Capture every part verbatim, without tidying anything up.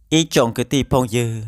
ý chọn cái tí phong dư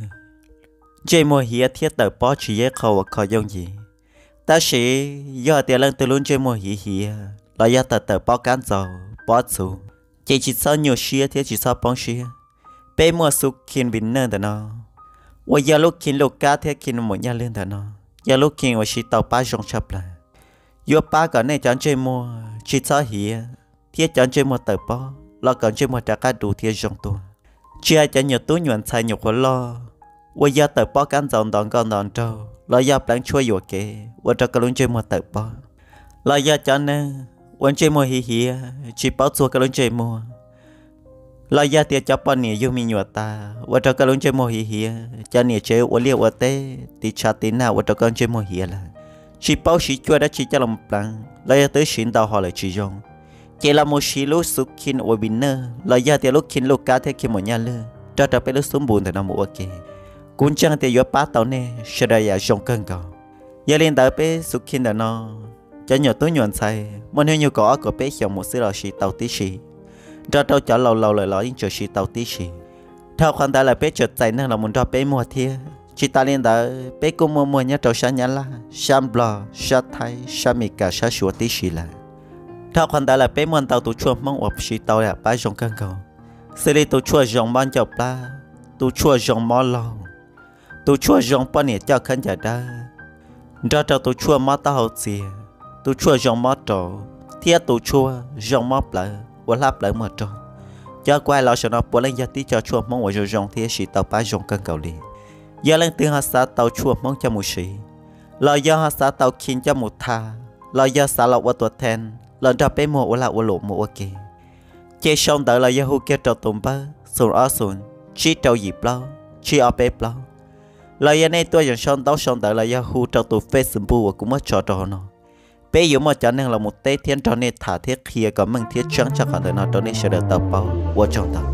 chơi mua hía thiết tờ bó chỉ dễ khâu và khó dùng gì ta sĩ do tiền lần từ luôn chơi mua hía hía là do tờ tờ bó cán dầu bó xù chỉ chỉ sao nhiều xía thiết chỉ sao bóng xía bé mua súc khiến bình nơ tờ nó và giờ lúc khiến lúc cá thiết khiến một nhà lên tờ nó giờ lúc khiến và chỉ tàu ba rong chập là do ba cái này chọn chơi mua chỉ sao hía thiết chọn chơi mua tờ bó lo còn chơi mua trả cá đủ thiết rong tua chia cho nhiều túi nhuận xài nhiều khó lo và giờ tờ bó cán dòng đòn con đòn trâu lo giờ bán chua dùa kê và cho cái luôn chơi mua tờ bó lo giờ cho nênวันเจมัวฮีฮีชีป้าตัวก็ลุ้นเจมัวลอยาเตียจับปนเนี่ยยูมีหนวดตาว่าเราก็ลุ้นเจมัวฮีฮีจะเนี่ยเจว่าเลี้ยวว่าเต้ติชาติน่าว่าเราก็เจมัวฮีละชีป้าชีจัวได้ชีจะลำปลังลอยาเตอชินดาวหอเลยชียงเจลาโมชีลูกสุขินอวบินเนอร์ลอยาเตียลูกขินลูกกาเทคิมหมดยาเลยจะจะเป็นลูกสมบูรณ์แต่น้ำมัวเกกุญจังเตียยป้าเต่าเนี่ยเฉลี่ยจงเกินก่อยาเล่นแต่เป็นสุขินแต่นอจะหยดตัวหยวนใส่มันให้หยดก่อก็เป๊ะเขียวหมดสิเราชีเตาตีชีเราเราจะเราเราเลยเรายิ่งเจอชีเตาตีชีถ้าคนตายเลยเป๊ะจดใจนั่นเรามันเราเป๊ะมัวเทียชีตาเลียนแต่เป๊ะกูมัวมัวเนี่ยเราชันยันละชันบลอชันไทยชันมิกาชันชัวตีชีละถ้าคนตายเลยเป๊ะมันเตาตัวชั่วมั่งอบชีเตาเนี่ยไปจงกันก่อนสิริตัวชั่วจงบ้านเจ้าปลาตัวชั่วจงมอลองตัวชั่วจงป้อนเนี่ยเจ้าขันจะได้เราเราตัวชั่วมาตาเอาเสียtu chua dòng mót trổ thiết tu chua dòng mót lỡ và lắp lỡ mà trổ cho quay lại cho nó bữa lên gia tí cho chua mong ở dòng thiết sĩ tàu ba dòng cân cầu liền giờ lên tiếng họ xã tàu chua mong cho một sĩ lời do họ xã tàu khiến cho một tha lời do xã lộc qua tuột then lần ra bé mùa là qua lộ mùa kì chế xong đợi lời do hu kia trâu tôm bơ sồn ở sồn chỉ trâu dịp lâu chỉ ở bé lâu lời do này tôi dần xong tàu xong đợi lời do hu trâu tụ Facebook cũng mất trò trò nó bây giờ mà cho nên là một tế thiên cho nên thả thiết kia có mừng thiết trắng cho cả đời nào cho nên sẽ được tập báo của trong tập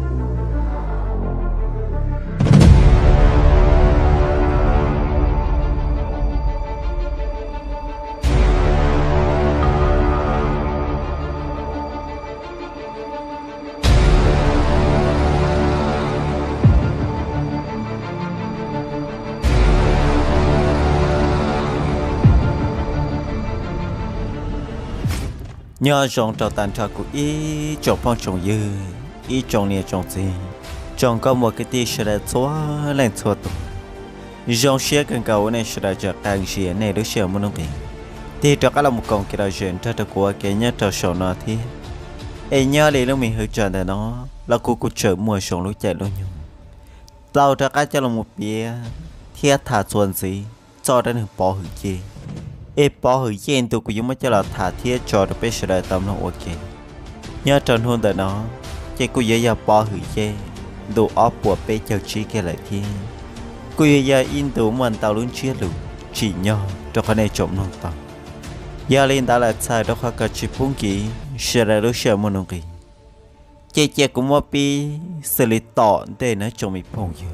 nhớ trong trò tàn trò của ý trong phong trồng dư ý trong nia trong gì trong có một cái tia sẽ xóa lên xóa tụ trong xe cần cầu này sẽ cho càng xe này đối xe muốn không thì cho các là một con kia là chuyện cho cho của cái nhớ cho sổ nó thì em nhớ đi lúc mình hơi chờ để nó là cô cô chờ mua sổ lúc chạy luôn nhung tao cho các cho là một bia thiết thả xuân gì cho đến được bỏ hủy chi ê bỏ hủy chen tụi của chúng mới cho là thả thiết cho được bé sẽ đợi tâm nó ok nhớ tròn hôn tại nó chơi cô dễ dàng bỏ hủy chen đồ ốp của bé chào chi kia lại thiên cô dễ dàng in tụ mình tao luôn chia lụ chỉ nhau cho cái này trộm non tao giờ lên ta là sai đó khó cả chỉ phun kỹ sẽ là lúc sẽ muốn kỹ chơi chơi cũng mua pi xử lý tỏ để nó trộm bị phong dữ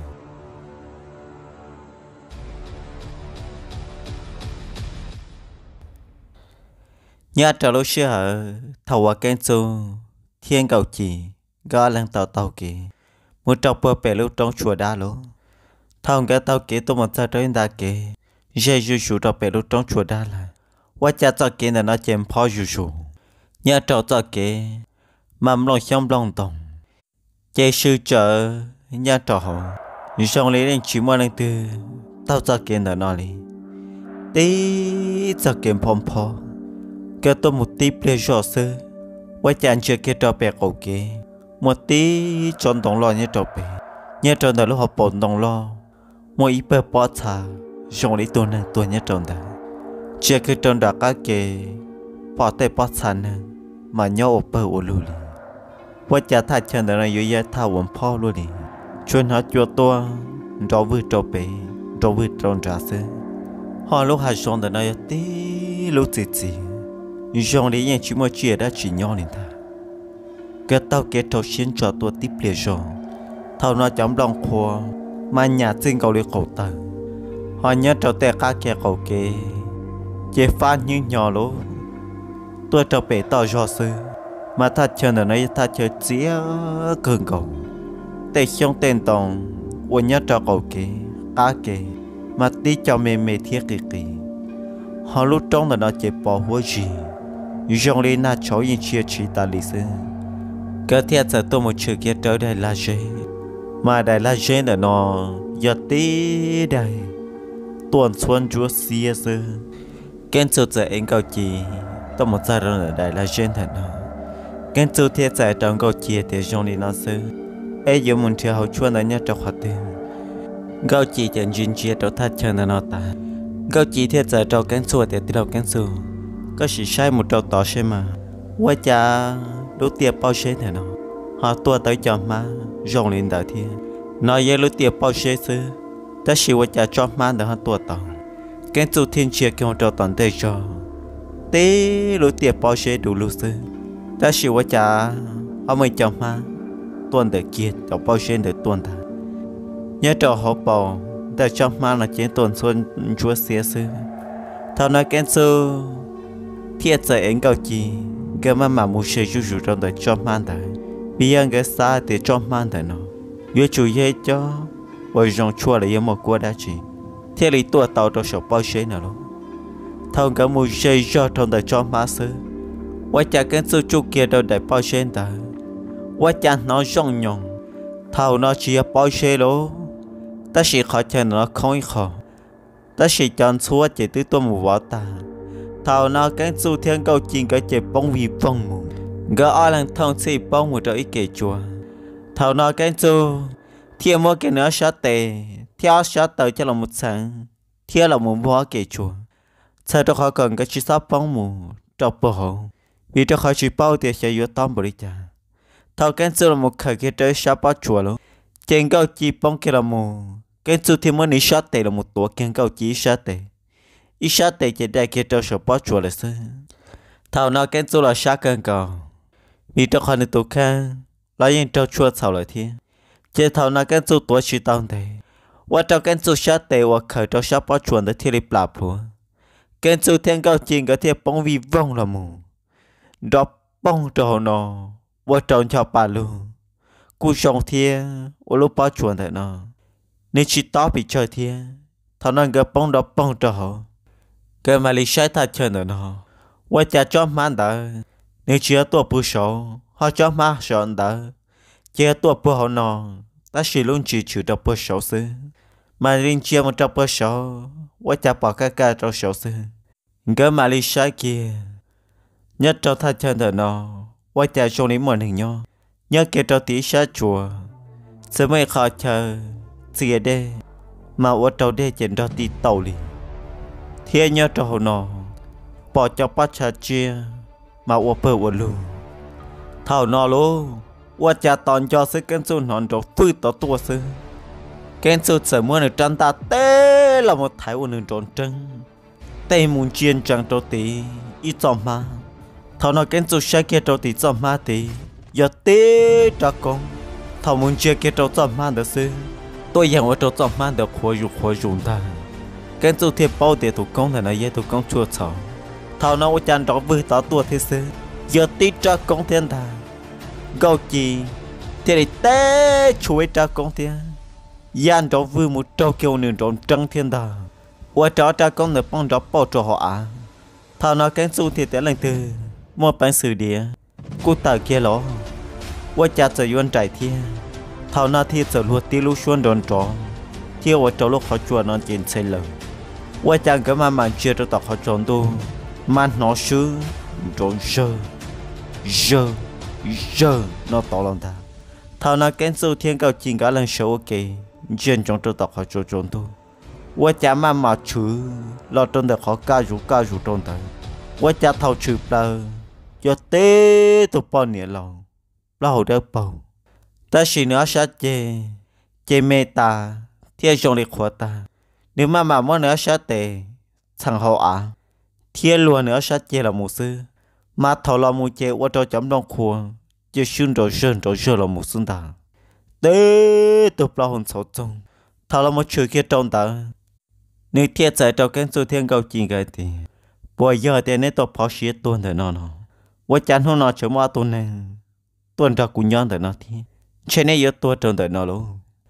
nhà trò lúc xưa thầu qua kênh su thiên cầu chỉ gà lần tàu tàu kì một trọc bờ bể lúc trong chùa đá lố thầu cái tàu kì tôi một sao tới đá kì dây dây chủ trọc bể lúc trong chùa đá là quá cha cho kì là nó chém phò dây dây nhà trò cho kì mầm lòng xong lòng tổng chơi sư trợ nhà trò họ xong lấy lên chỉ mua lần tư tao cho kì là nó đi tí cho kì phom phò cái tôi một tí ple gió sơ quay chán chưa cái trò bè cầu kia một tí tròn đồng lo như trò bè như tròn đó lúc họ bồn đồng lo một ít bè bỏ thà dùng lấy tôi nè tôi như tròn đó chưa cái tròn đã cá kề bỏ tay bỏ thà nè mà nhau ở bờ ô lù quay chán thay chân đó là dưới giá thao uống phao luôn đi chuyên hết cho tôi trò vừa trò bè trò vừa tròn trả sơ họ lúc hai tròn đó này tí lúc gì gì dòng đấy chỉ mua chia đã chỉ nhau nên ta cái tao kết thúc xin cho tôi tiếp liền rồi thầu nó chấm lòng khô mà nhà xin cầu đi cầu tờ họ nhớ cho tè cá kẻ cầu kê chế phan như nhỏ lố tôi cho bể tao do sư mà ta chờ ở đây ta chờ chĩa cường cầu tè xong tên tòng 我nhớ cho cậu kì cá kì mà tí cho mẹ mẹ thiết kì kì họ lúc trong là nó chỉ bỏ hua gì dòng lên na cháu yên chia chỉ ta lý sư cái thiết giờ tôi một chữ kia trở đây là gì mà đây là gì là nó giờ tí đây tuần xuân chúa xia sư cái chỗ giờ anh câu chỉ tôi một giờ rồi ở đây là gì thật nó cái chỗ thiết giờ trong câu chia thì dòng lên nó sư ấy giờ muốn theo hậu chuan ở nhà cho hoạt tiền câu chỉ chẳng duyên chia cho thắt chân là nó ta câu chỉ thiết giờ trong cái chỗ thì từ đầu cái chỗ có chỉ sai một trâu tỏ xem mà quá cha đối tiệp bao xe này nó họ tua tới cho má rong lên đại thiên nói với đối tiệp bao xe xứ ta chỉ quá cha cho má để họ tua tỏ cái chủ thiên chia cái trâu toàn tây cho tế đối tiệp bao xe đủ lưu xứ ta chỉ quá cha họ mới cho má tuần để kia cho bao xe để tuần ta nhớ trâu họ bò để cho má là chiến tuần xuân chúa xía xứ thao nói cái số thiết giờ anh câu chi cái mà mà muốn chơi rủ rủ trong đời cho man đời bây giờ cái xa thì cho man đời nó vừa chủ yếu cho vừa dùng chua là yêu một qua đã chỉ thế lý tua tàu trong sổ bao xe nào luôn thằng cái muốn chơi cho trong đời cho má sư quá cha cái số chu kia đâu để bao xe đời quá cha nó rong nhong thằng nó chỉ bao xe luôn ta chỉ khó chơi nó không khó ta chỉ chọn xua chỉ tới tôi một vỏ ta thảo nào cái du thiên câu chuyện cái chế bông vì bông mù gỡ ai lần thông xì bông một ít kể chùa thảo nào cái du thiên mua cái nữa sát tệ theo sát tới cho là một sáng theo là một vó kể chùa sau đó họ cần cái chỉ sát bông mù trọc bờ hồ vì cho họ chỉ bao tiền sẽ yếu tóm bự cha thảo cái du là một khởi cái tới sát bao chùa luôn trên câu chỉ bông kia là mù cái du thiên mua ní sát tệ là một tổ cái câu chỉ sát tệ ít sát tệ chỉ đại kia cho số bao chùa là sao thảo nào cái chỗ là sát cơn cò vì cho họ được tổ khang lại những cho chùa thảo lại thiên chỉ thảo nào cái chỗ tuổi chỉ tao thế và cho cái chỗ sát tệ và khởi cho sát bao chùa để thiên lập lạp luôn cái chỗ thiên cao chính cái thiên bóng vi vong là mù đọc bóng trò nó và tròn cho bà luôn cú sòng thiên và lúc bao chùa thế nó nên chỉ tao bị chơi thiên thảo nào cái bóng đọc bóng trò cái mà lý sai thật chơi nữa nó và cha cho man đó nếu chưa tua bù sầu họ cho má sọn đó chưa tua bù họ nó ta chỉ luôn chỉ chịu đọc bù sầu xứ mà riêng chia một đọc bù sầu và cha bỏ cái cái trong sầu xứ cái mà lý sai kia nhất cho thật chơi nữa nó và cha trong lý một hình nhau nhớ kia cho tí sát chùa sẽ mấy khó chờ gì đây mà ở trong đây chỉ cho tí tàu liền thiên nhớ cho nó bỏ cho bắt cha chia mà ô bơ ô lu thảo nó luôn ô cha toàn cho sức cái số nón rồi phơi tỏ tua sư cái số sớm mua được trăn ta té là một thái ô nương tròn trăng tây muốn chiên chẳng trâu tí ít chọn mà thảo nó cái số sai kia trâu tí chọn mà tí giờ té cho con thảo muốn chia kia trâu chọn mà được sư tôi rằng ở trâu chọn mà được khói dục khói dùng ta cái chỗ thiệp bao tiền thủ công là nó dễ thủ công chua chảo thảo nào chăn đó vừa tỏ tua thế sư giờ tí cho công thiên thà gạo chi thì để té chuối cho công thiên gian đó vừa một trâu kêu nương trộn trăng thiên thà qua đó cho công được bông đó bao cho họ à thảo nào cái chỗ thì té lần từ mua bán sử địa cô tờ kia ló qua cha giờ yuan trải thiên thảo nào thì giờ luật tí lu xuân đòn trò thiêu ở chỗ lúc họ chùa nó trên xây lợn qua chẳng cái mà mà chưa được tọt họ trốn tu mà nó sư trốn sơ sơ sơ nó to lòng ta thảo nào cái số thiên cao chính cả lần số ok trên trong chỗ tọt họ trốn trốn tu qua chẳng mà mà chữ lo trốn được họ ca rủ ca rủ trốn tới qua chẳng thầu chữ là cho tê tụ bao nhiêu lòng lâu đỡ bầu ta chỉ nữa sát chê chê mê ta thiên trong lịch khóa ta nếu mà mà muốn nữa sát tệ thằng hậu à thiên luôn nữa sát chê là một sư mà thầu là một chê qua cho chấm đông khuôn chứ xuyên rồi sơn rồi sơn là một xương ta tê tục là hồn sầu trong thầu là một chữ kia trong ta nếu thiên giải cho cái số thiên cầu chính cái thì bây giờ thì nên tập pháo xía tuần thế nào nó qua chán hôm nào chấm qua tuần này tuần ra cũng nhon thế nào thì trên này yếu tuần trong thế nào luôn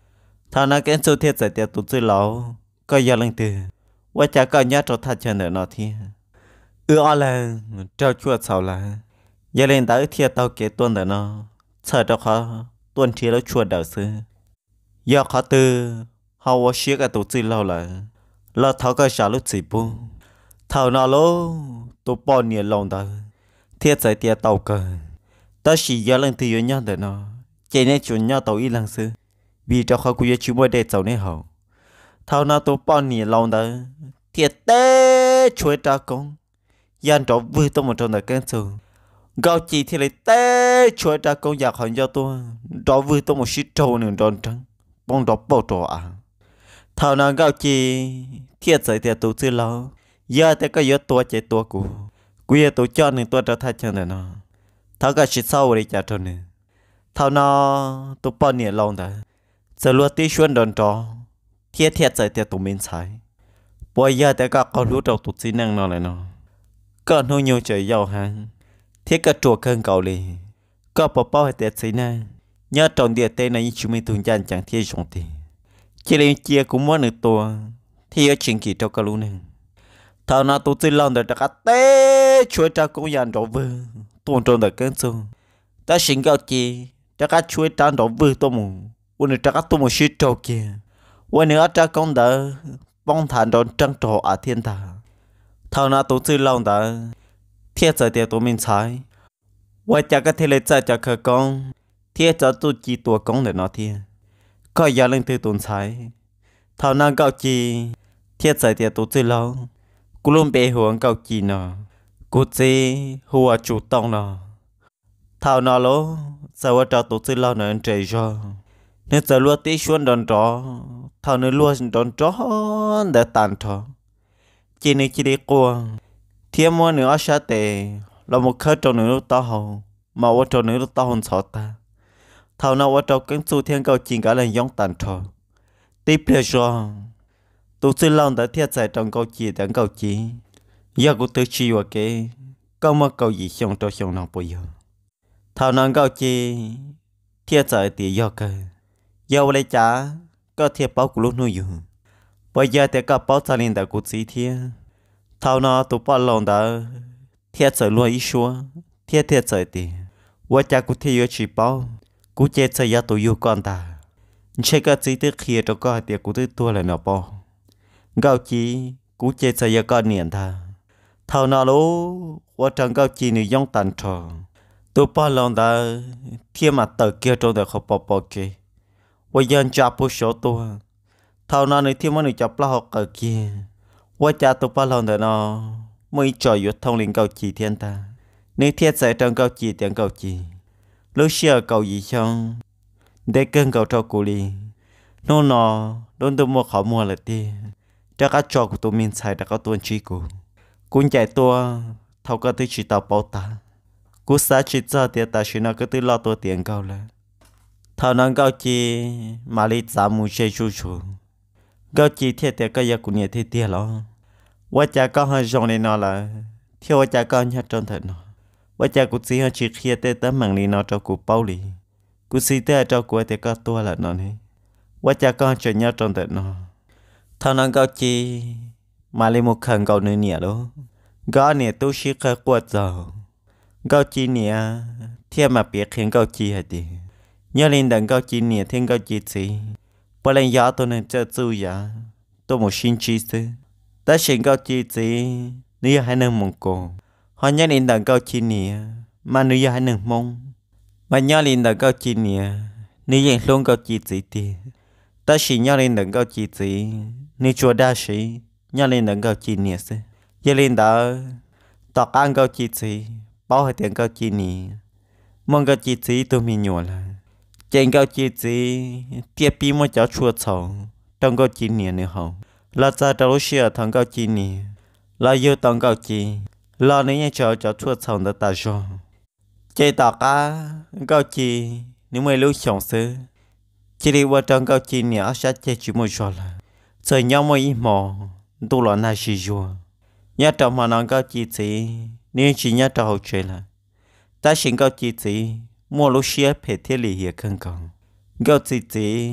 thao nó cái số thiết giải tiệt tụ tư lâu có giờ lần từว่าจะก็ยัดเราทัดเชิญเดินนอที่เอออะไรเจ้าชั่วเสาละอย่าเล่นตาเทียเตาเกต้นเดินนอเชิดเราเขาต้นเทียแล้วชั่วเดาซื้อยาเขาตือเฮาว่าเชี่ยกับตัวจีเราละเราเท่าก็ชาลุจีปูเท่านอโลตัวปอนเนี่ยลงเดินเทียใจเตียเตาเกินแต่สิอย่าเล่นที่อยู่ยันเดินนอเจเนจุนยาเตาอีหลังซื้อบีเจ้าเขากูจะชิมว่าเด็ดเจ้าเนี่ยเหรอเท่านั้นตัวป้อนนี่ลองเด้อเทียเต้ช่วยตากงยันดอกวิตัวมันตรงนั้นกันสูเกาจีที่เลยเต้ช่วยตากงอยากหันยาตัวดอกวิตัวมันชิดโตหนึ่งดอนจังป้องดอกโปตัวอ่ะเท่านั้นเกาจีเทียใจเทียตัวซื้อแล้วยาแต่ก็เยอะตัวใจตัวกูกูยังตัวจอดหนึ่งตัวจะทัดเชิงเลยเนาะเท่าก็ชิดเศร้าเลยจ้าตัวหนึ่งเท่านั้นตัวป้อนนี่ลองเด้อจะลวดที่ชวนดอนจอเทียเทียใจเทียตุมินใช้ปอยยาแต่ก็เขารู้เราตุจีนังนอนเลยเนาะก็นู่นโยเจยาวหังเทียก็จั่วเกินเก่าเลยก็ปอป้อให้เตียจีนังยาตอนเดียเตในชิมิตุนยันจังเทียจงตีเจริญเจียกุมัวหนึ่งตัวที่ยชิงกีเจ้าก็รู้หนึ่งเท่านั้นตุจีลองเดินตะกัดเต้ช่วยจากกุยันดอกเวอตัวตรงเด็กเกินสูแต่สิงเกาจีตะกัดช่วยจานดอกเวอตัวหมูวันนี้ตะกัดตัวหมูชิดโตเกียวันนี้อาจารย์คงเดอป้องฐานโดนจังโจอาเทียนตาเท่านั้นตัวชื่อลองเดอเทียใจเดียวตัวมินใช้ว่าจะก็เทเลใจจะเคยกงเทียจะตัวจีตัวกงเดี๋ยวนอเทียก็อย่าเล่นตัวตุนใช้เท่านั้นเกาจีเทียใจเดียวตัวชื่อลองกูลุ่มเปหัวเกาจีเนาะกูจีหัวจุดตองเนาะเท่านั้นโลสวัสดิ์ตัวชื่อลองเนินใจจอเนื้อจะลวดที่ชวนดอนจอเท่านั้นลวดดอนจอนเดตันทอจีนี่จีดีกว่าเทียมว่าเนื้ออาชาเตเราหมดเคยจนเนื้อต่อหงมาว่าจนเนื้อต่อหงสอตาเท่านั้นว่าเราเก่งสู้เทียงเก่าจริงกันเลยย่องตันทอตีเปลี่ยนจอตัวซื้อลองแต่เทียใจตรงเก่าจีแต่เก่าจีอยากกูตัวชีวะเกก็มาเก่าหยีชงตัวชงน้องปุยเท่านั้นเก่าจีเทียใจตียอกเกยาวเลยจ้าก็เทียบเป้ากูรู้นู่อยู่ปอยาแต่ก็เป้าจะเล่นแต่กูสีเทียเท่านั้นตัวป้าลองแต่เทียใจรวยอีชัวเทียเทียใจตีว่าจากกูเทียชีเป้ากูเจใจยาตัวอยู่ก่อนตาใช่ก็จีตื้อเขียตัวก็เตียกูตื้อตัวเลยเนาะป้อเกาจีกูเจใจยาก็เนียนตาเท่านั้นรู้ว่าจังเกาจีนี่ย่องตันทอตัวป้าลองแต่เทียมาเตอเกียวตรงแต่เขาปอปอเกว่ายันจับผู้ชมตัวเท่านั้นในที่มันจับปลาหอกเกี่ยว่าจะตัวปลาหลอนแต่นอไม่จ่อยยุดทองลิงเกาจีเทียนตาในเทียนใส่ตรงเกาจีเตียงเกาจีลูเชียเกาหยีช่องได้เกินเกาเท่ากุลีโน่นอโดนตัวมัวเขามัวเลยตีจะกัดจอกูตัวมินใส่แต่ก็ตัวชีกูกุญแจตัวเท่าก็ตัวชีตาเปาตากูสาชิดเจอเตียตาชินาก็ตัวรอตัวเตียงเกาเลยเท่านั้นเกาจีมาลิจามูเชชูชูเกาจีเทียแต่ก็อยากกุญแจเทียเทียแล้วว่าจะก็ให้จงในนอละเที่ยวว่าจะก็ยัดจนเถิดนอว่าจะกูซีให้ชิเคียเตแต่มังลีนอเจ้ากูเป้าลีกูซีแต่เจ้ากูแต่ก็ตัวละนอนี่ว่าจะก็จะยัดจนเถิดนอเท่านั้นเกาจีมาลิมุขังเกาเนื้อเนี่ยแล้วก็เนี่ยตู้ชิคกวดเจ้าเกาจีเนี่ยเทียมาเปียกเขียนเกาจีให้ดีnhớ lên đằng cao chi nè thiên cao chi gì, bởi lên giá tôi nên chơi chú giá, tôi một xin chi sư, ta xin cao chi gì, nếu hai nâng mong cổ, họ nhớ lên đằng cao chi nè, mà nếu hai nâng mong, mà nhớ lên đằng cao chi nè, nếu hiện luôn cao chi gì thì, ta xin nhớ lên đằng cao chi gì, nếu chúa đa sĩ, nhớ lên đằng cao chi nè sư, nhớ lên đó, tọt ăn cao chi gì, bao hai tiền cao chi nè, mong cao chi gì tôi mình nhổ là trên cao chi gì tiếp bị một cháu chua sầu trong cao chi nè nữa hậu là cha cháu xưa thằng cao chi nè là yêu thằng cao chi là nếu cháu cháu chua sầu đã ta cho chơi tao cá cao chi nếu mới lúc sống xứ chỉ đi qua trong cao chi nè ở sát chơi chỉ một chỗ là chơi nhau một ít mò tu luyện là gì rồi nhớ trong mà nó cao chi gì nếu chỉ nhớ trong hậu chơi là ta xin cao chi gì mua lúc xưa phải thiết lý hiện không còn gạo gì gì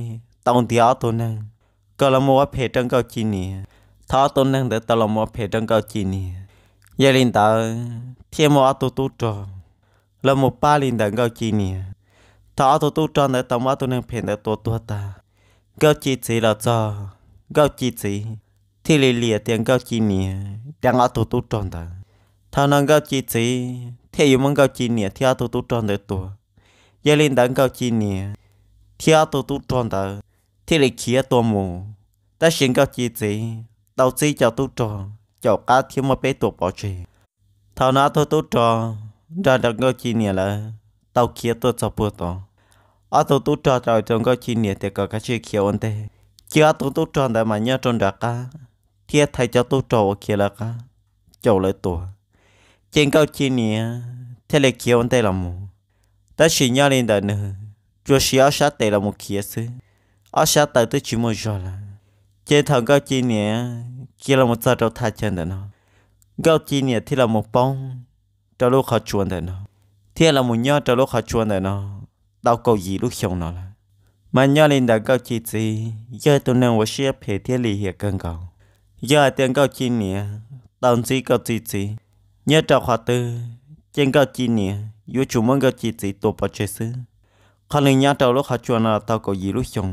tao thì ở tôi nè có là mua phê trong cao chi nè thọ tôi nè để tao là mua phê trong cao chi nè giờ linh tao thêm mua tôi tu trò là một ba linh tao cao chi nè thọ tôi tu trò để tao mua tôi nè phê để tôi tu ta cao chi gì là cho cao chi gì thì lì lìa tiền cao chi nè đang ở tôi tu trò ta thằng năng cao chi gì thì yêu mong cao chi nè thì ở tôi tu trò để tôi giờ linh tao cao chi nè thì ở tôi tu trò ta thì lì kia tôi mù ta xin cao chi gì đầu tiên cho tu trò cho cá thiếu một bé tuổi bỏ chơi thằng nào tôi tu trò ra được cao chi nè là tàu kia tôi cho bữa to ở tôi tu trò rồi trong cao chi nè thì có cái chuyện kia ổn thế chưa tôi tu trò để mà nhớ trong đặc cá thì thầy cho tu trò kia là cá chầu lại tuổi trên cao chi nè thế là kia ổn thế là mù ta xin nhớ lên đời nữa chúa sĩ ở sát tệ là một kia xứ ở sát tệ tôi chỉ một giờ là trên thằng cao chi nè kia là một giờ đâu thay chân để nó cao chi nè thì là một bông trong lúc họ chuồn để nó thì là một nhớ trong lúc họ chuồn để nó đau cầu gì lúc xong nó là mà nhớ lên đã cao chi gì giờ tôi nên tôi sẽ phải thiết lý hiện cần cầu giờ tiền cao chi nè đồng chí cao chi gì nhớ trong khóa tư trên cao chi nè dù chủ mong cao chi gì tổ bảo chế xứ còn người nhớ trong lúc họ chuồn là đau cầu gì lúc xong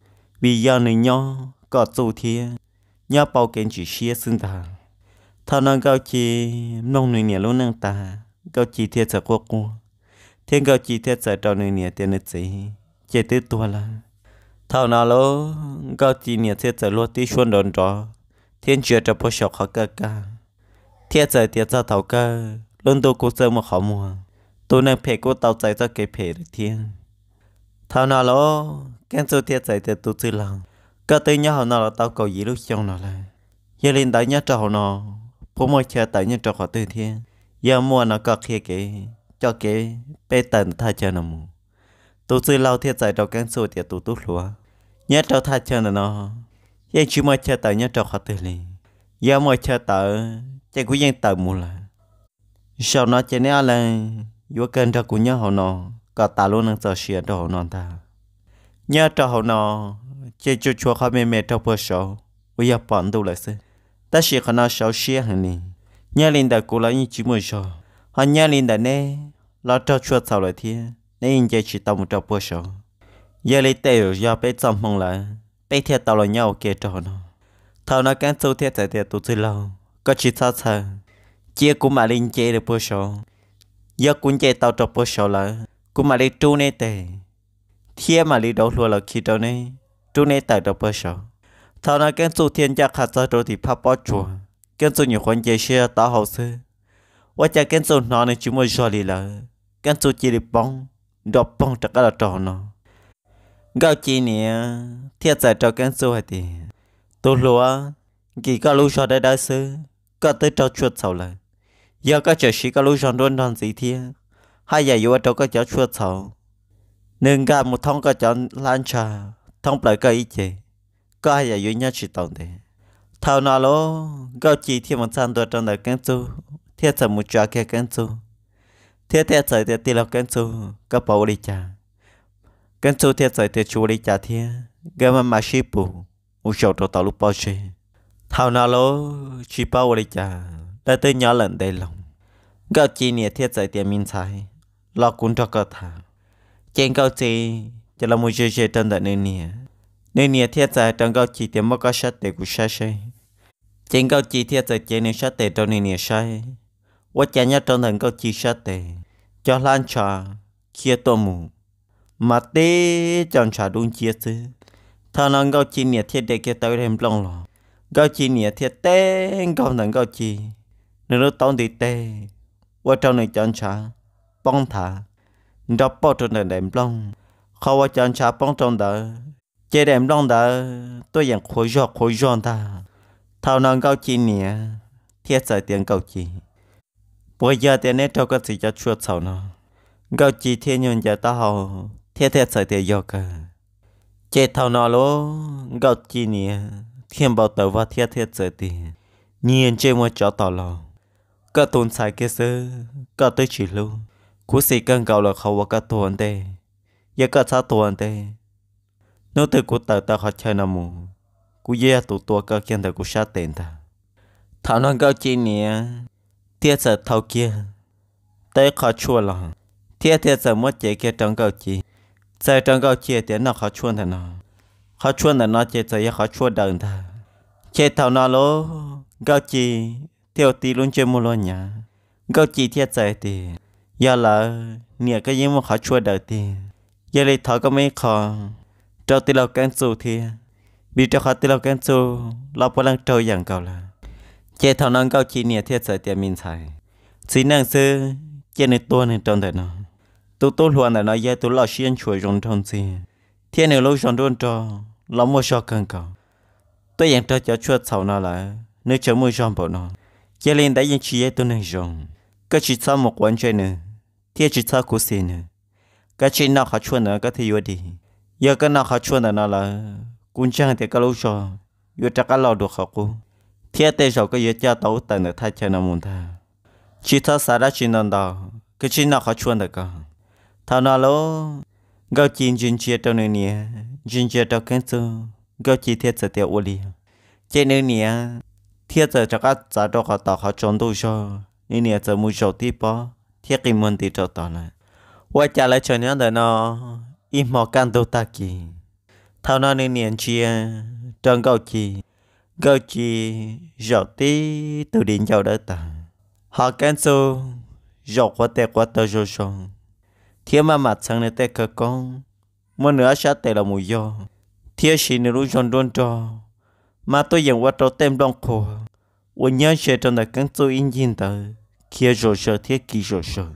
vì giờ người nhớ có chủ thiên nhớ bao kiến chỉ xia xưng ta thằng năng cao chi nông người nhẹ luôn năng ta cao chi thiệt sợ quốc quốc thiên cao chi thiệt sợ trâu người nhẹ tiền nước gì chế tư tua là thằng nào lố cao chi nhẹ thiệt sợ luôn tí xuân đồn trò thiên chưa cho bố sọc họ cơ ca thiệt sợ thiệt sợ thầu cơ luôn tôi cũng sợ một họ mùa tôi năng phê của tàu chạy cho cái phê được thiên thằng nào lố kén số thiệt sợ thiệt tôi chữ lòng cái tên nhớ họ nào là tao cầu gì lúc xong nào là giờ lên tới nhớ trò nó bố môi chơi tới nhớ trò họ từ thiên giờ mua nó có kia cái cho cái bê tần thay chơi nó mù tụ sư lâu thiết giải đầu cán số thì tụ tụ lúa nhớ trò thay chơi nó giờ chỉ môi chơi tới nhớ trò họ từ liền giờ môi chơi tới chơi cũngยังtới mù là sau nó chơi nè là vô kênh trò cũng nhớ họ nó có ta luôn năng sợ xỉa đồ nó ta nhớ trò họ nó chơi cho chua khó mê mê trong bữa sổ bây giờ bọn tôi lại xem ta sẽ khả năng sổ xia hả nè nhớ linh đã cố lấy như chỉ một sổ họ nhớ linh đã nè lo cho chua sau lại thiên nên chơi chỉ tao một trong bữa sổ giờ lấy tèo giờ bé chăm mong lại bé thiệt tao là nhau kê trò nó thầu nó cán sâu thiệt tại thiệt tụi tôi lâu có chỉ sao sao chia cũng mà linh chơi được bữa sổ giờ cũng chơi tao trong bữa sổ lại cũng mà đi tru nè tè thiệt mà đi đâu luôn là khi đâu nè chú này tại đâu bớt sợ, thằng nào cái số thiên gia khát ra rồi thì phát bó chùa, cái số nhiều khoản chơi xe tao hậu sư, và cha cái số nó này chỉ mới cho đi là, cái số chỉ đi bông, đập bông chắc là trò nó, gạo chi nè, thiết giải cho cái số hay thì, tôi lúa, chỉ có lúa cho đây đã sư, có tới cho chuột sầu lại, giờ có chờ sĩ có lúa cho luôn đòn gì thế, hai giờ yêu cho có cho chuột sầu, nên cả một thông có cho lan trà thông lại cái ý chế có ai là duy nhất chỉ tồn thế thầu nào lố có chỉ thêm một sản tôi trong đời kiến chú thiết sở một trò kia kiến chú thiết thiết sở thiết tiền là kiến chú có bảo đi trả kiến chú thiết sở thiết chú đi trả thiết cái mà mà ship bù một số trò tàu lúc bao giờ thầu nào lố chỉ bảo đi trả đã tới nhỏ lần đây lòng có chỉ nhẹ thiết sở tiền minh sai lo cũng cho cơ thà trên câu chỉ cho là một chơi chơi trong đời này nè nên nè thiết giải trong câu chỉ tiền mất có sát tệ của sai sai trên câu chỉ thiết giải chơi nên sát tệ trong này nè sai và chả nhớ trong thần câu chỉ sát tệ cho lan trà kia tô mù mà tê chọn trà đúng chia chứ thằng nào câu chỉ nè thiết để kia tới thêm lòng lò câu chỉ nè thiết tên câu thần câu chỉ nếu nó tông thì tê và trong này chọn trà bông thả đọc bao trong này đệm lòng khóว่าจันชาป้องจงเดอเจเดมลองเดอตัวอย่างคุยจอกคุยจอนตาเท่านั้นก็จีเนี่ยเทียบใส่เตียงเกาจีปวยยาเตียนเนตก็สิจะช่วยเขาเนาะเกาจีเทียนยนจะตาเขาเทียบเทียบใส่เตียงยอกเจเท่านั้นโลเกาจีเนี่ยเทียมบอกแต่ว่าเทียบเทียบใส่เตียงเนียนเจมัวจ่อต่อรอก็ตุนใส่เกสก็ตัวจีลูคุสิกันเก่าแล้วเขาว่าก็ตัวอันเดgiờ có sao tuần thế nếu từ cụ tờ ta họ chơi nằm mù cụ dễ tụ tua cơ kiên từ cụ sát tiền ta thảo non cao chi nè thiết sợ thâu kia tới khó chua lòng thiết thiết sợ mất chế kia trong cao chi giờ trong cao chi thì nó khó chua thằng nó khó chua là nó chế giờ khó chua đờn ta chế thảo nó lố cao chi theo tí luôn chơi mua luôn nhá cao chi thiết giờ thì giờ là nè cái gì mà khó chua đờn thì giờ lấy thảo có mấy khó cho tí lâu kén su thì vì cho khó tí lâu kén su lo bao lần trâu dạng cầu là chế thảo nó cao chi nè thiết giờ tiền mình xài chỉ năng sư chế này tua này trong đời nó tôi tôi luôn là nói tôi lo xuyên chuối trong trong gì thiên này lâu trong trong cho lo mua cho cần cầu tôiยังcho cho chuột sầu nó là nếu chở mua trong bộ nó chế lên đãยังchỉ tôi này dùng cái chỉ sau một quán chơi nữa thiên chỉ sau cú xì nữa cái chỉ nào khó chuột nữa cái thì vô đi giờ cái nào khó chuột nữa nó là cuốn trang thì cái lâu cho vô chắc cái lo được khó cú thiên tây rồi cái giờ cho tàu tận được thay cho nó muốn tha chỉ thao xả ra chỉ nằm đó cái chỉ nào khó chuột được cả thao nào lố gạo chín chín chia trong nơi nè chín chia trong cái số gạo chỉ thiết sẽ tiêu uổng trên nơi nè thiết sẽ cho các giá độ họ tạo họ trốn đâu cho nên nè sẽ mua sầu tiếp bó thiết kim môn thì cho tao này quay trả lại cho nhau đời nó im mò can đâu ta kỳ thao nào nơi nè chia trong gạo chỉ gạo chỉ giàu tí từ điện giàu đỡ ta họ cái số giàu quá tệ quá tao rồi rồi thiên mà mặt sang này tệ cơ con một nửa sát tệ là mùi do thiên sĩ nữ lúc chọn đôn trò mà tôi nhận qua trò tem đông khổ và nhớ sẽ trong này cắn tôi in nhìn tờ kia rồi sợ thiết kỳ rồi sợ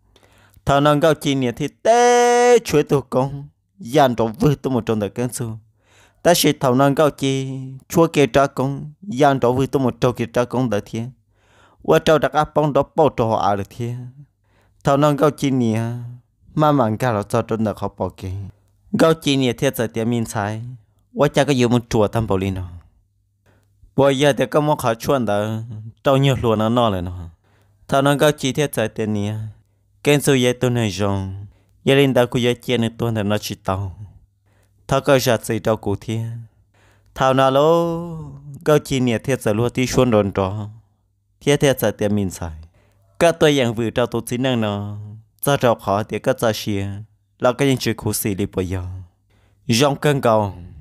thằng nàng gạo chi nè thì tê chuối tôi con dàn trò vư tôi một trong này cắn tôi ta sẽ thằng nàng gạo chi chúa kia trả con dàn trò vư tôi một trò kia trả con đợi thiên và trò đặc áp bóng đó bao trò họ được thiên thằng nàng gạo chi nè mà mang cả là cho trốn được họ bỏ kỹ gạo chi nè thiết giờ tiền min saiว่าจะก็อยู่มันจั่วทำบริโนบ่อยแต่ก็มองเขาชวนแต่เจ้าเนี่ยหลวนนอเลยเนาะถ้าน้องก็จีเทียใจเตียนี้เกณฑ์สุยตัวในจงยาลินดาคุยเจียในตัวในนัชิตาถ้าก็จะใส่เจ้ากูเทียถ้านาโลก็จีเนี่ยเทียใจรัวที่ชวนโดนจอเทียเทียใจเตียมินใส่ก็ตัวอย่างวิวเจ้าตัวจีนั่งเนาะจะเจ้าขอเดี๋ยวก็จะเชียแล้วก็ยังช่วยคู่สีลิปยอยองเกินเก่า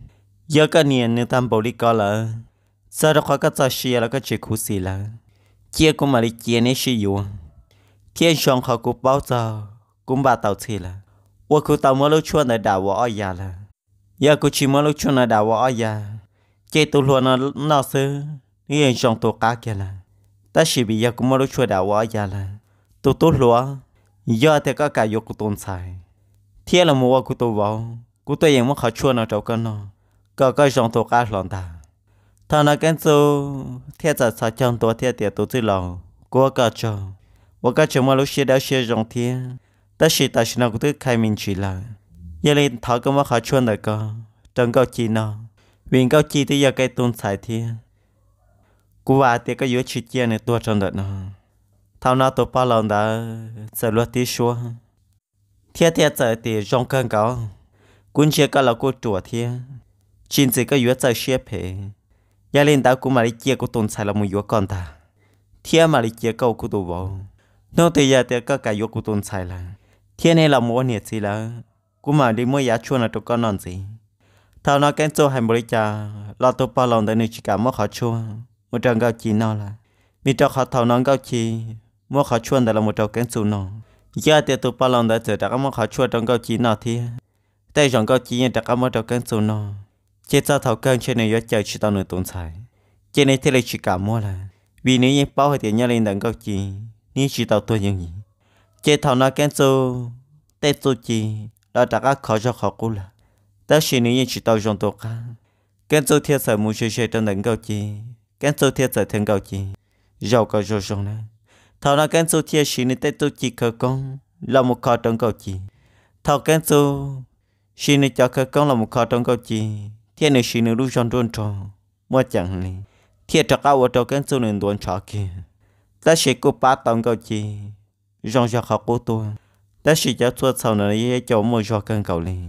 giờ cái niên nên tham bảo đi coi là sau đó khỏi cái trò xe là cái chuyện cũ xí là chia cũng mà đi chia nên sử dụng thiên song họ cũng bao giờ cũng ba tàu xí là và cứ tàu mới lúc chuan là đào vào ai già là giờ cứ chỉ mới lúc chuan là đào vào ai già chơi tụ luôn nó nó xứ như song tụ cá kia là ta chỉ bị giờ cũng mới lúc chuan đào vào ai già là tụ tụ luôn giờ thì có cả dục của tồn tại thiên là mua của tụ vào của tôiยังไม่เขาชวนเราเจ้ากันเนาะก็ก็ส่งตัวการหลอนตาท่านนักการสู้เทียจะสะจงตัวเทียเตียตัวที่เราก็ก็จอว่าก็จะมาลุเชียดาวเชียจงเทียแต่สิแต่สินักตัวใครมินชีละยังเลยถาก็มาเขาชวนแต่ก็จังก็จีนอวิ่งก็จีที่อยากไกตุนสายเทียกูว่าเตียก็อยู่ชิดเจียในตัวจังเด็ดเนาะท่านาตัวป้าหลอนตาจะลวดที่ชัวเทียเทียจะตีจงกันก็กุญเชียก็เรากูจั่วเทียchính chỉ có yếuใจเชี่ยเพยาเล่นดาวกูมาลิเกียกูตุนใส่ละมือยัวก่อนตาเทียมาลิเกียก็กูตัวบอโนเตียเตียก็กายยัวกูตุนใส่ละเทียในละมัวเนี่ยสิละกูมาดิมัวยาชวนตัวก็นอนสิเท่านั้นแกนโจให้บริจาเราตัวปลอมแต่ในจิกามื่อเขาชวนมื่อจังก็จีนอละมีเจ้าเขาเท่านั้นก็จีเมื่อเขาชวนแต่ละมื่อเจ้าแกนสูนอยาเตียตัวปลอมแต่เจอแต่ก็มื่อเขาชวนจังก็จีนอเทียแต่จังก็จีแต่ก็มื่อเจ้าแกนสูนchế cho thầu cân trên này chơi chỉ tao nửa tuần sai trên này thế là chỉ cả mua là vì nếu như bao thì nhà lên đằng cao chi nếu chỉ tao tôi như gì chế thầu nó kén số tết số chi là đã các khó cho khó cũ là ta chỉ nếu như chỉ tao trong tổ cá kén số thiệt sự muốn chơi chơi trong đằng cao chi kén số thiệt sự thêm cao chi giàu có giàu trong này thầu nó kén số thiệt chỉ nếu tết số chi khởi công là một khó trong cao chi thầu kén số chỉ nếu cho khởi công là một khó trong cao chi thiên này xin được chọn đồn trò mua chẳng này thiên trạc áo trò cái số nên đồn trò kia ta sẽ cố bắt tông cầu chi dòng cho họ cố tôi ta sẽ cho chuột sau này cho mua cho cần cầu này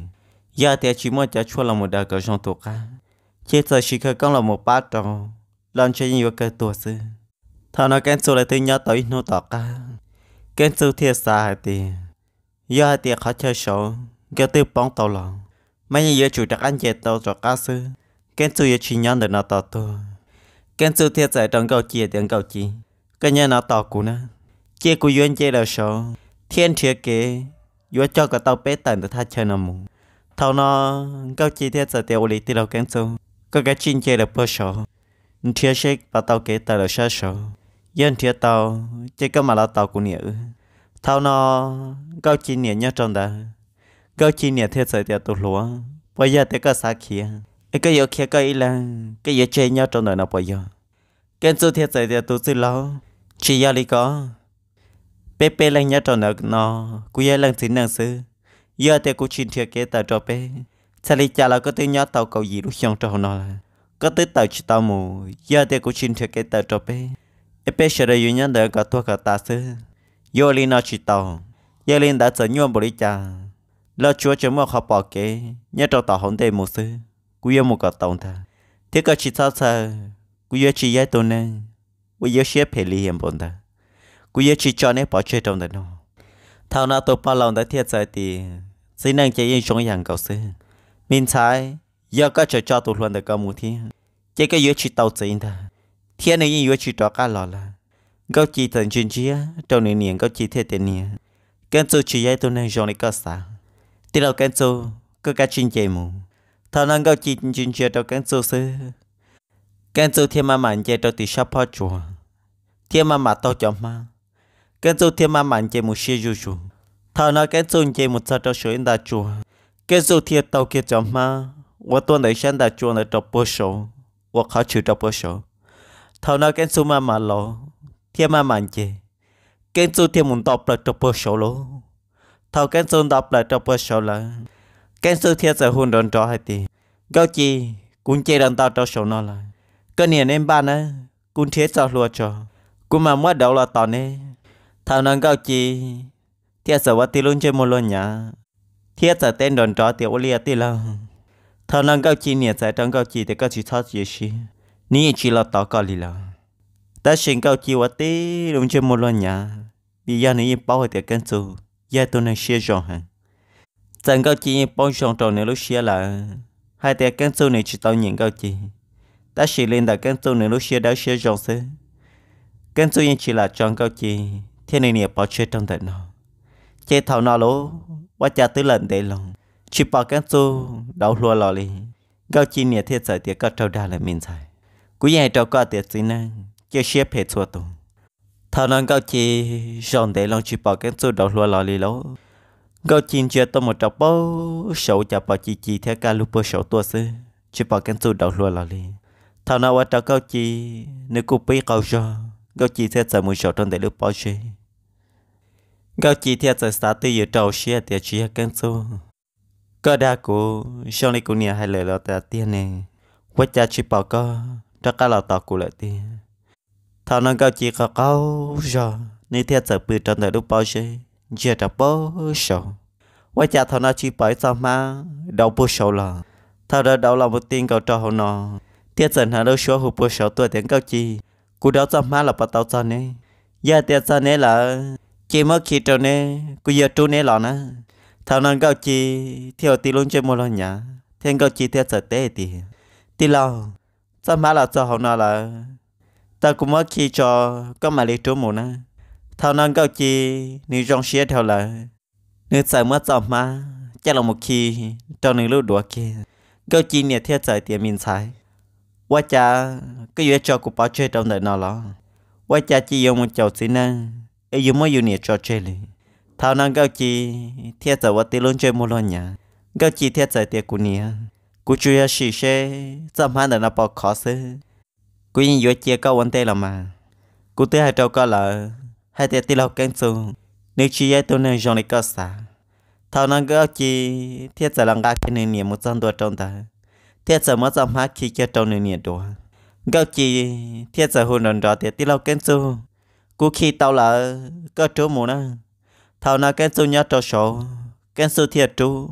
giờ thì chỉ muốn cho chua là một đời cái trong tổ cá chỉ giờ chỉ khơi con là một bát trò lần chơi nhiều cái tổ sư thằng nó kén số lại tới nhớ tới nó tỏ cá kén số thiệt xa thì giờ thì khó chơi số cái từ bóng tàu lòng mấy giờ chủ đặc anh dệt tàu cho cá sư kén số giờ chỉ nhớ được nó tỏ tôi kén số thiệt giải trong câu chia tiếng câu chi cái nhà nó tỏ cũ nè chia của duyên chia là số thiên thiệt kế duyên cho cái tàu bé tận từ thay chơi nằm mù thầu nó câu chi thiệt giải tiêu lý từ đầu kén số có cái chín chia là bớt số thiệt sẽ bắt tàu kế tờ là sát số dân thiệt tàu chỉ có mà là tàu của nghĩa thao nó câu chi nghĩa nhớ trong đó câu chi nghĩa thiệt sự tiệt tụt lúa bây giờ tới có xa kia cái giờ kia cái là cái giờ chơi nhớ trong đó nó bây giờ cái số thiệt sự tiệt tụt xí lâu chỉ giờ đi có bé bé lên nhớ trong đó nó cú giờ lên xin năng sư giờ thì cú chín thiệt kế tờ cho bé sao đi cha là có tiếng nhớ tàu cầu gì lúc xong trong nó có tới tàu chỉ tàu mù giờ thì cú chín thiệt kế tờ cho bé bé sẽ được nhớ được cả tua cả ta sư yo li nó chỉ tàu yo li đã trở nhuộm bồi cha lo chúa chấm một họ bỏ kế nhớ trong tàu hỗn đề một sư cú yêu một cái tàu thà thế có chỉ sao sao cú yêu chỉ giải tôi nè cú yêu xếp hệ li hiểm bọn ta cú yêu chỉ cho nên bỏ chơi trong đó nó thao nào tôi bao lòng đã thiệt rồi thì xin năng chạy yên trong hàng cầu sư mình sai giờ có chờ cho tôi luôn được cơ một thiên chỉ cái yêu chỉ tàu gì thà thiên này yêu chỉ cho cá lò là câu chỉ thần chuyên chia trong này niệm câu chỉ thế tiền niệm cái số chỉ dạy tôi nên trong này có sao thì đâu cái số có cái chuyên chế mù thằng năng câu chỉ chuyên chia trong cái số sư cái số thiên ma mạnh chế trong thì sắp hết chùa thiên ma mà tao chọn mà cái số thiên ma mạnh chế một xe du chùa thằng nói cái số chế một sao trong số in đã chùa cái số thiên tao kia chọn mà và tôi này xem đã chùa là trong bữa số và khó chịu trong bữa số thằng nói cái số ma mà lộ thiên ma mạnh chế cái số thiên muốn đọc lại trong bữa số lố thằng cái số đọc lại trong bữa số là cái số thiên sẽ hôn đòn trò hay thì câu chi cũng chơi đàn tao trong số nó là cái niệm em ba nữa cũng thế sao lúa cho cũng mà mất đầu là tao nè thằng nói câu chi thiên sẽ bắt ti luôn chơi một lần nhá thiên sẽ tên đòn trò thì ô lia ti là thằng nói câu chi niệm sẽ trong câu chi thì câu chi thoát gì xí ní chỉ là tao có lý là ta xin câu chi vật tí luôn chơi một lần nhá bây giờ này bao thì cái số giờ tôi này share rồi hả chẳng câu chi bao xong rồi này lúc share là hai tay cái số này chỉ tao nhận câu chi ta chỉ lên đặt cái số này lúc share đã share rồi chứ cái số này chỉ là chọn câu chi thế này nè bao chơi trong tận nó chơi thầu nó lố quá cha tứ lần để lòng chỉ bảo cái số đau lùa lò li câu chi nè thế giới thì có trâu đa là mình sai cú vậy trâu có tiệt gì nè chơi share hết xua tụ thằng nó câu chi chọn để lòng chỉ bảo cái số đau lùa lò li lố câu chi chưa tôi một trâu bao sầu chả bảo chi chi theo cả lúc bao sầu tua sư chỉ bảo cái số đau lùa lò li thằng nào ở trâu câu chi nếu cú bị câu cho câu chi sẽ chờ một sầu trong để lúc bao chơi câu chi theo giờ sáng từ giờ trâu share thì chỉ cái số có đa của sau này của nhà hay lời là ta tiền này quá cha chỉ bảo có tất cả là tao của lại tiền thằng nó câu chỉ có câu rồi nên theo giờ bự trong đời lúc bao giờ giờ đã bao sầu quá cha thằng nó chỉ bảo sao mà đâu bao sầu là thằng đó đâu là một tiền câu cho họ nó theo giờ hắn đâu số hụt bao sầu tuổi tiền câu chi cú đâu sao mà là bắt tao sao này giờ theo giờ này là chỉ mới khi trâu này cú giờ trâu này là nè thằng nó câu chi theo tí luôn chơi một lần nhá thêm câu chi theo sở tế thì tí lo sao mà là cho họ nói là ta cũng mất khi cho có mà lấy trốn một nè thằng nó câu chi nếu trong xe theo là nếu sợ mất dòng mà chắc là một khi trong những lúc đùa kia câu chi nè theo sở tiền mình sai quá cha cái việc cho của bảo chơi trong đời nào đó quá cha chỉ dùng một chậu xí nè ấy dùng mới dùng nè cho chơi liền thằng năng câu chi thiết giờ vật tiền luôn chơi một lần nhá câu chi thiết giờ tiền của nia của chú ya xì xe dăm hai đợt nó bỏ khó xứ của những việc chia câu vấn đề là mà của thứ hai trâu câu là hai tiền tiền học kén số nếu chỉ ấy tôi nên dọn đi cơ sở thằng năng câu chi thiết giờ làm cái này nia một trăm đô trong ta thiết giờ mất dăm hai khi kia trong này nia đô câu chi thiết giờ hôn đòn đó tiền tiền học kén số của khi tao là có chỗ một nữa thầu nào cái số nhớ cho số cái số thiệt chú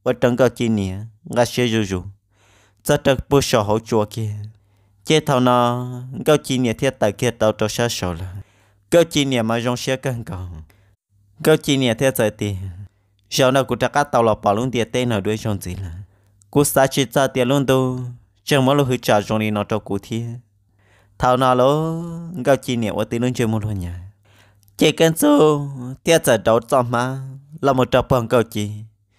我整个几年我学入入，这这不少好做嘅，这头呢，个几年贴大嘅到到下手了，个几年嘛用些更高，个几年贴在地，sau này cụ chắc tàu lọp bảo luôn tiền tên ở đuôi trong gì là, cụ sa chỉ ra tiền luôn đâu, chẳng muốn lo hư trả trong đi nó cho cụ thi, thảo nào lo, cái chi niệm ở tiền luôn chưa muốn lo nhà, chỉ cần số tiền trả đầu cho mà, là một trò bằng câu chi,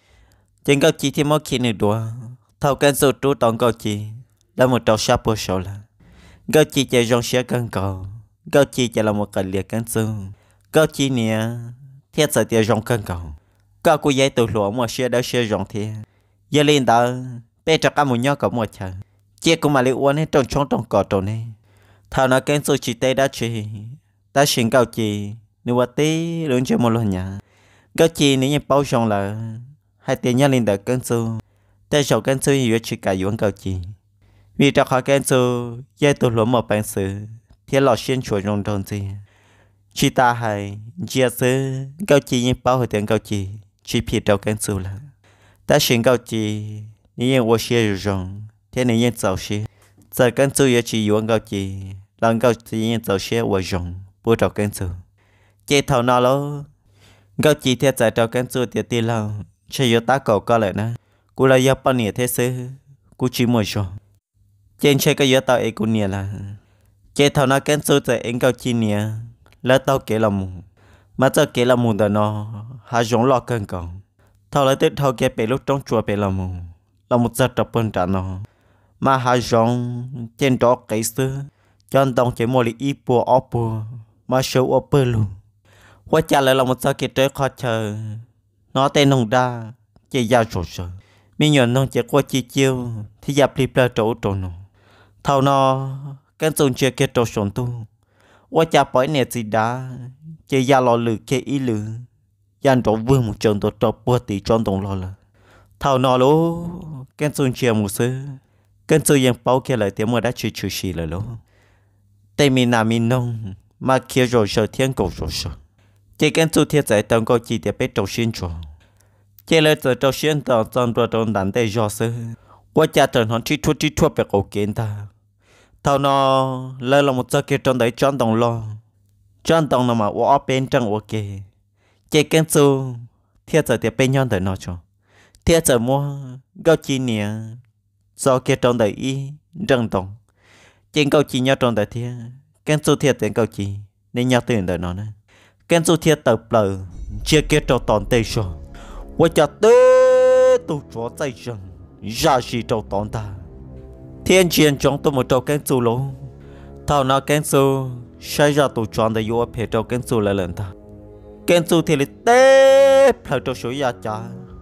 chỉ câu chi thì mất khi nữa đùa, thảo cần số trú tổng câu chi, là một trò sắp bữa sau là, câu chi chỉ trong xe cần cầu, câu chi chỉ là một cái liệt cần số, câu chi nè, tiền trả tiền trong cần cầu. Các cô dạy tụi lúa mà xe đã xe rộng thì giờ lên đó bé cho các một nhau có một chờ chia cũng mà liệu uốn hết trong trong trong cỏ trộn này thằng nó kén số chỉ tay đã chỉ ta xin cao chỉ nếu mà tí lớn cho một lần nhà cao chỉ nếu như bao xong là hai tiền nhau lên được kén số ta sau kén số nhiều chỉ cả yuan cao chỉ vì cho họ kén số dạy tụi lúa một bản sự thì lọ xuyên chuột trong trong gì chỉ ta hay chia sẻ cao chỉ như bao hồi tiền cao chỉ chỉ biết đâu cái số là ta xin câu chỉ những tôi xe rồi thế này những tàu xe giờ cái số也chỉ用câu chỉ lần câu chỉ những tàu xe tôi dùng bữa đầu cái số chỉ thầu nào lo câu chỉ theo giải đầu cái số thì tiền lâu chỉ có ta cầu có lại nè cú là do bao nhiêu thế sự cú chỉ một rồi trên xe cái yếu tàu ấy cú nhiều là chỉ thầu nào cái số thì anh câu chỉ nhiều là tàu kế lòng mà cho kế là mù đó nó hà giống lo cơn còn thầu lại tết thầu kế bé lúc trong chùa bé là mù là một giờ tập bên trả nó mà hà giống trên đó cái xưa cho anh đồng chỉ mua ít bùa ốp bùa mà số ốp bơ luôn quá trả lại là một giờ kế tới khó chờ nó tên nông đa chỉ giao sổ sờ mình nhận nông chỉ qua chi chiêu thì dập lip là chỗ chỗ nó thầu nó cái dùng chưa kế chỗ sổn tu quá trả bởi nè gì đã chỉ ra lò lử cái ý lử dàn đó vương một trận tổ trọc bữa tỷ tròn đồng lò là thảo nọ lố cái xuân chiều một sứ cái xuân yang bao kia lại tiếng mà đã chửi chửi xì lại lố tây mi nam mi nông mà kia rồi sợ thiên cầu rồi sợ chỉ cái xuân thiết giải tông có chỉ để biết trâu xuyên trò chỉ là giờ trâu xuyên tao trong trò trâu đàn tây do sứ quá cha trần hắn chỉ thua chỉ thua bị cầu kiến ta thảo nọ lại là một giờ kia trong đấy tròn đồng lo tròn đồng nào mà ở bên trong ok chỉ cái số thiết giờ thì bên nhau tới nó cho thiết giờ mua câu chi nè do kia trong đời y răng đồng trên câu chi nhau trong đời thiết cái số thiết đến câu chi nên nhau tiền đời nó nè cái số thiết tập lời chia kia trong toàn tây số tôi cho tới tôi cho tay chân ra gì trong toàn ta thiên chiến trong tôi một trâu cái số luôn thảo nào cái số sai ra tôi chọn để vô phải trâu cái số lại lần ta cái số thì là té phải trâu số ya cha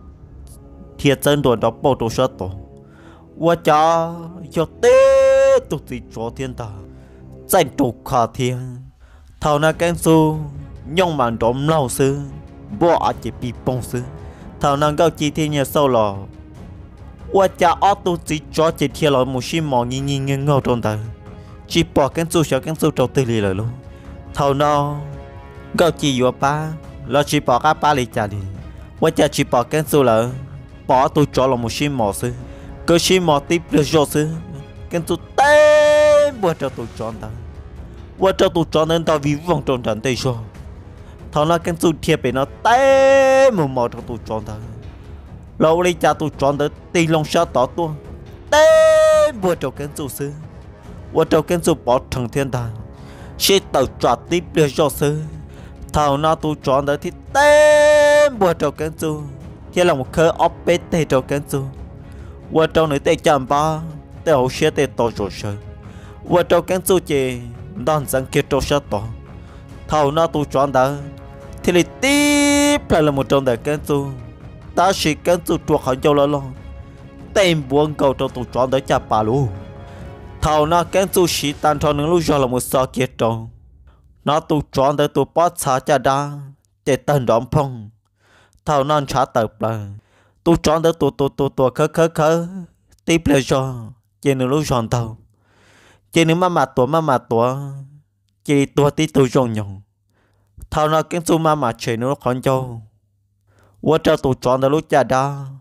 thiệt chân đồn đó bao trâu số tổ và cha cho té tôi chỉ cho thiên ta danh trâu khả thiên thảo nào cái số nhung màn đom lâu sư bỏ chỉ bị bông sư thảo nào câu chi thiên nhà sau lò và cha ở tôi chỉ cho chỉ thiên là một xí mỏ nhìn nhìn ngơ ngơ trong ta chỉ bỏ cái số số cái số trâu tê lì rồi luôn thảo nào câu chỉ vừa ba là chỉ bỏ các ba lì trả đi và cha chỉ bỏ cái số là bỏ tôi cho là một xí mỏ sư cái xí mỏ tiếp được cho sư cái số tên vừa cho tôi chọn ta và cho tôi chọn nên ta vì vòng tròn tròn tây số thằng nó cái số thiệt bị nó tên một mỏ cho tôi chọn ta lâu đi cha tôi chọn tới tì lòng sao tỏ tôi tên vừa cho cái số sư và cho cái số bỏ thằng thiên ta sẽ tự trả tiếp được cho sư thảo nào tôi chọn tới thì tên vừa cho cái số chỉ là một khởi ốp bê tê cho cái số và trong này tê chạm ba tê hậu sẽ tê to rồi sư và trong cái số chỉ đang dẫn kia cho sát to thảo nào tôi chọn tới thì lại tiếp lại là một trong đại cái số ta chỉ cái số chuột họ cho lo tên buông cầu cho tôi chọn tới chạp bà luôn thảo nào cái số chỉ tan cho những lúc cho là một sao kia trong nó tôi chọn tới tôi bắt xả cha đa để tên đón phong thảo nào trả tập là tôi chọn tới tôi tôi tôi tôi khớ khớ khớ tiếp lại cho trên những lúc chọn tàu trên những mà mà tuổi mà mà tuổi chỉ tuổi tí tôi chọn nhung thảo nào cái số mà mà chơi nó còn châu và cho tôi chọn tới lúc cha đa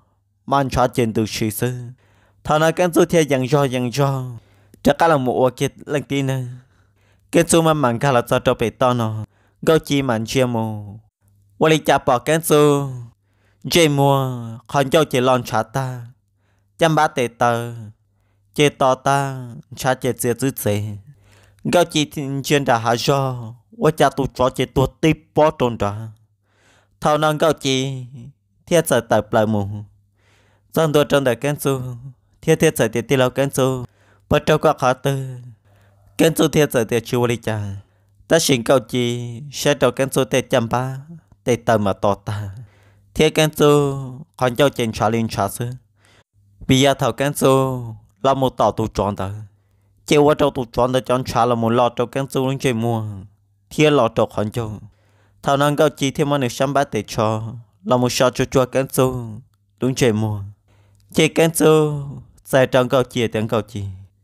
man chó trên từ sĩ sư thằng nào cái số thiệt dần do dần do chắc cả là một ô kết lần tin nè cái số mà mang cả là cho cho bể to nó gấu chi màn chia mù qua đi chạp bỏ cái số dây mua còn cho chị lon trả ta chăm ba tệ tờ chị to ta trả chị dễ dữ dễ gấu chi chuyên đã hạ do qua cha tụ cho chị tụ tiếp bó trôn ra thao năng gấu chi thiết sợ tập lại mù dân tôi trong đời cái số thiết thiết sợ tiệt tiêu lâu cái số bắt đầu qua khó tư cái số thiết sợ tiệt chua đi cha ta xin gấu chi sẽ đầu cái số tệ chăm ba tệ tờ mà to ta thiết cái số còn cho chị trả linh trả sư bây giờ thầu cái số là một tàu tụ tròn đó chỉ qua tàu tụ tròn đó chọn trả là một lọ tàu cái số luôn chơi mua thiết lọ tàu còn cho thầu năng gấu chi thêm một nửa trăm bát để cho là một shot cho cho cái số đúng chơi mua chơi cái số sai trong gấu chi tiếng gấu chi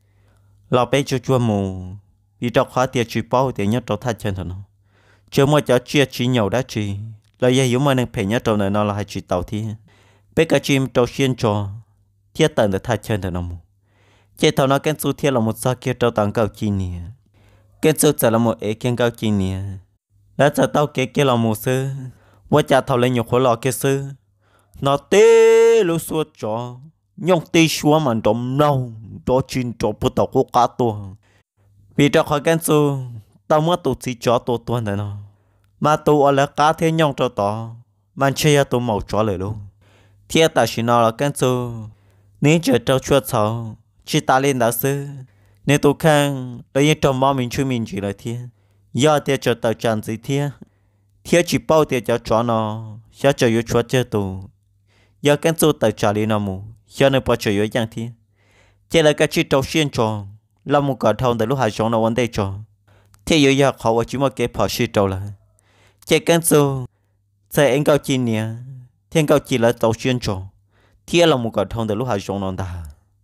lọ bé cho cho mù vì đọc khóa tiệt chỉ bao để nhớ trâu thay chân thôi nó chưa mua cho chia chỉ nhiều đã chỉ là giờ hiểu mà nên phải nhớ trâu này nó là hai chỉ tàu thì bé cả chim trâu xuyên trò thiết tận để thay chân thôi nó mù chơi thầu nó cái số thiết là một sao kia trâu tặng gấu chi nè cái số sẽ là một ế cái gấu chi nè đã cho tao cái cái là một sư qua cha thầu lên nhiều khối lọ cái sư nó tê lu suốt cho nhông tê xua mà đom nâu đó chín cho bút tàu của cá tua vì cho khỏi cái số tao mới tụt xí chó tua tua này nó mà tụ ở là cá thế nhông cho tao mà chơi tụ màu chó lại luôn thiết ta chỉ nói là cái số nếu chờ trâu chuột sầu chỉ ta lên đã sư nếu tụ khang lấy những trâu mò mình chui mình chỉ là thiên do tiệt cho tàu tràn gì thiên thiết chỉ bao tiệt cho chó nó sẽ cho yếu chuột chơi tụ do cái số tàu trả đi nó mù cho nên bao cho yếu dạng thiên chỉ là cái chỉ trâu xuyên tròn là một cái thằng từ lúc hai sống nó vấn đề tròn thì yếu giờ họ chỉ một cái phò xuyên trâu là chỉ cái số sẽ anh cao chi nè thiên cao chi là tàu xuyên tròn thì là một cái thằng từ lúc hai sống nó ta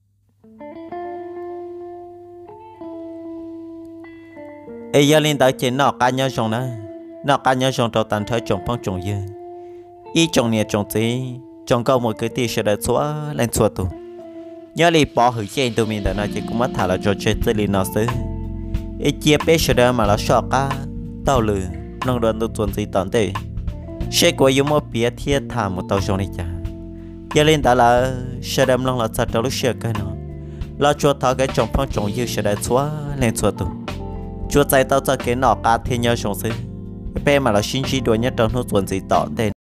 ấy giờ lên tới trên nọ cá nhau trồng đó nọ cá nhau trồng trâu tàn thấy trồng phong trồng dưa ý trồng nè trồng gì trồng câu một cái tiền sẽ được xóa lên xóa tụ nhớ đi bỏ hủy trên tụi mình đã nói chỉ cũng mất thả là cho chơi tới đi nó xứ ý chia bé sẽ được mà nó sợ cá tàu lử nông đoàn tụi tuần gì tận thế sẽ có yêu một bé thiết thả một tàu trồng này chả giờ lên đã là sẽ đem lòng là sát đầu lúc sẽ cái nó là cho tháo cái trồng phong trồng dưa sẽ được xóa lên xóa tụ chúaใจtao cho cái nọ cá thiên nhau sống xứ bé mà là xin chỉ đuổi nhất trong nốt tuần gì tỏ tên